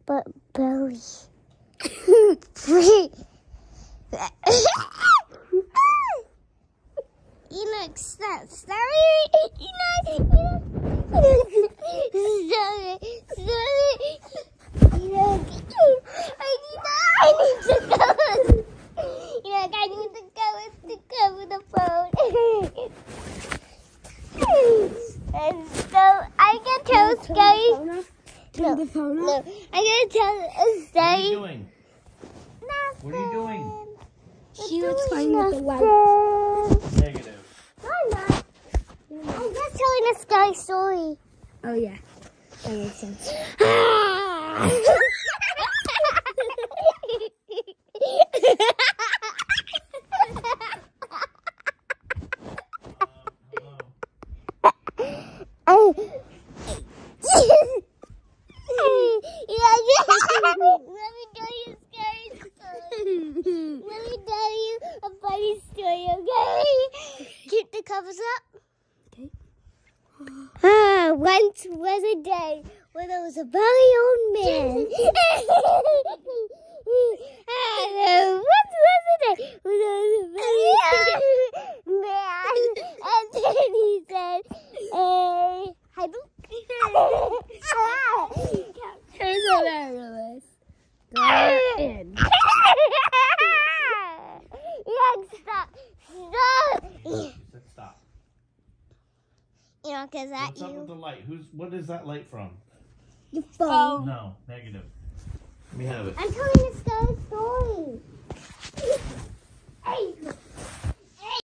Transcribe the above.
But Billy. Enoch's not sorry. I need to go. I need to go to cover the phone. And so I can tell a story. Turn the phone off. No, I'm gonna tell a story. What are you doing? Nothing. What are you doing? She was playing with the light. Negative. No, I'm not. I'm just telling a scary story. Oh, yeah. That makes sense. Let me tell you a scary story. Let me tell you a funny story, okay? Keep the covers up. Okay. Once was a day when there was a very old man. Once was a day when there was a very old man. And then he said, I don't Here's hilarious. Go in. Stop. You said stop. Is that What's up with you? the light? What is that light from? Your phone. No, negative. Let me have it. I'm telling a scary story. Hey.